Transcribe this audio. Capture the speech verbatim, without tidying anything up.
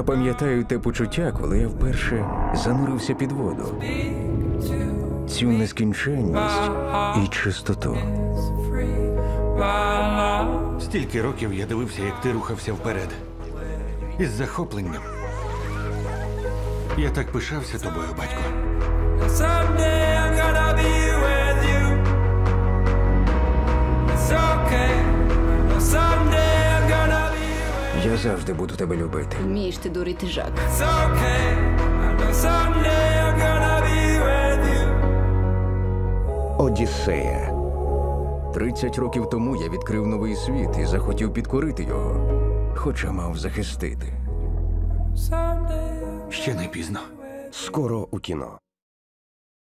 пам'ятаю те почуття, коли я вперше занурився під воду. Цю нескінченність і чистоту. Стільки років я дивився, як ти рухався вперед. Із захопленням. Я так пишався тобою, батько. Я завжди буду тебе любити. Вмієш ти дурити, Жак. Одіссея. Тридцять років тому я відкрив новий світ і захотів підкорити його, хоча мав захистити. Ще не пізно. Скоро у кіно.